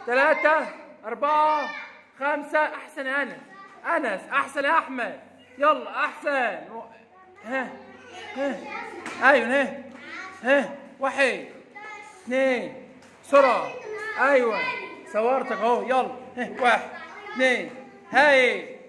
3 4 5. احسن يا انس. انس احسن يا احمد. يلا احسن. ها ها ايوه ها ها 1 2 بسرعه. ايوه صورتك اهو. يلا ها 1 2 هاي